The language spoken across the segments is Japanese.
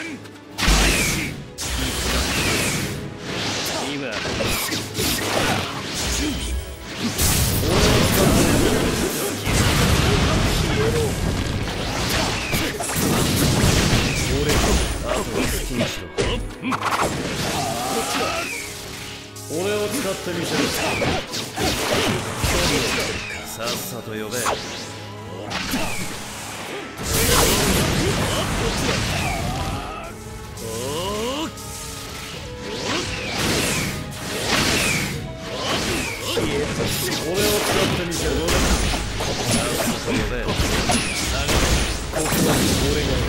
俺を使ってみせる。さっさと呼べ。俺を使ってみせる。ここまでさっさと呼べ。ここまで俺が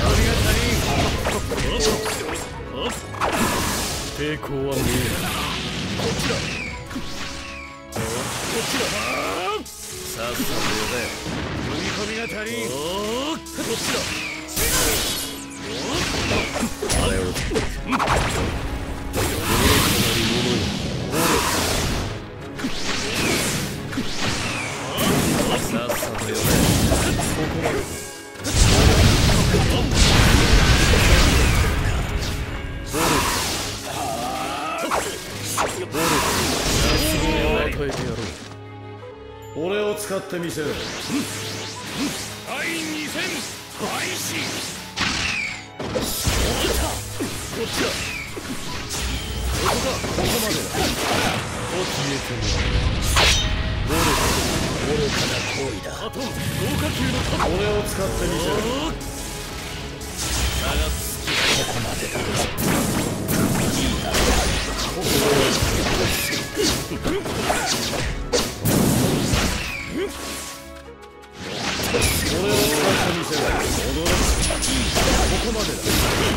抵抗は見えない。こっちだ。こっちだ。さっさと呼べ。踏み込みが足りん。こっちだ。あれを。さっさと呼べ。ここまで。俺を使ってみせる。第2戦開始。こっちだ。ここまでだ。と消えても愚かな行為だ。あと豪華級の俺を使ってみせる。ここまでだ。いいだろう。ここまでだ。俺を使ってみせる。踊れ。ここまでだ。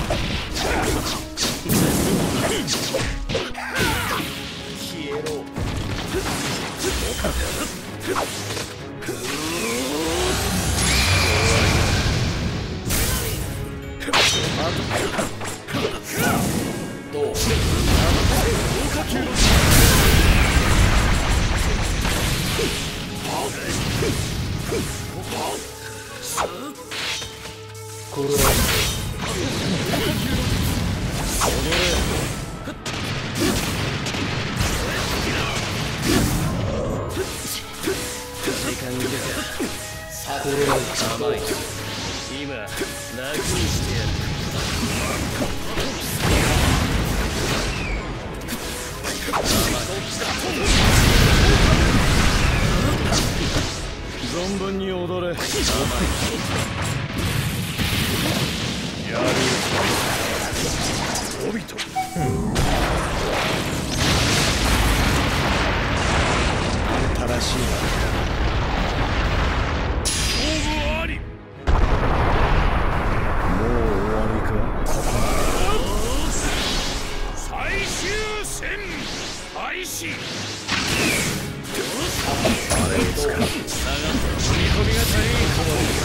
消えろ。どう？これは踊れ。時間切れだ。これは甘い。今楽にしてやる。存分に踊れ。やる。オビト。あんたらしいな。勝負あり。もう終わりか。ここまで。最終戦開始。あれを使う。下がって踏み込みが足りん。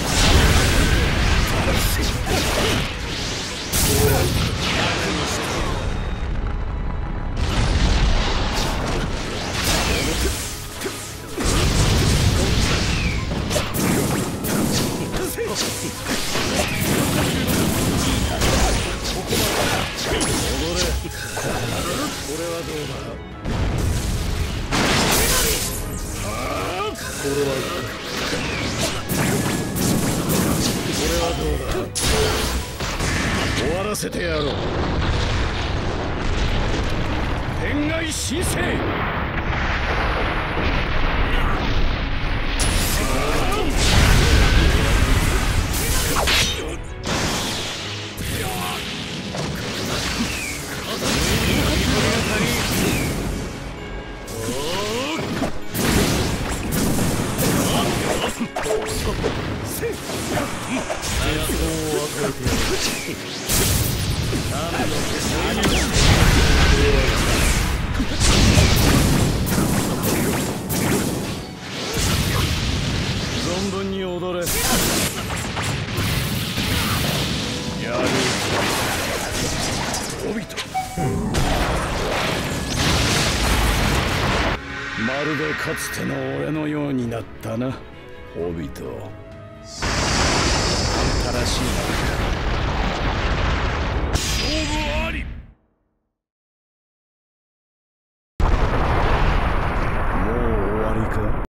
終わらせてやろう。天外神聖。存分に踊れ。やる。オビト。まるでかつての俺のようになったな、オビト。あんたらしいな。 わりか？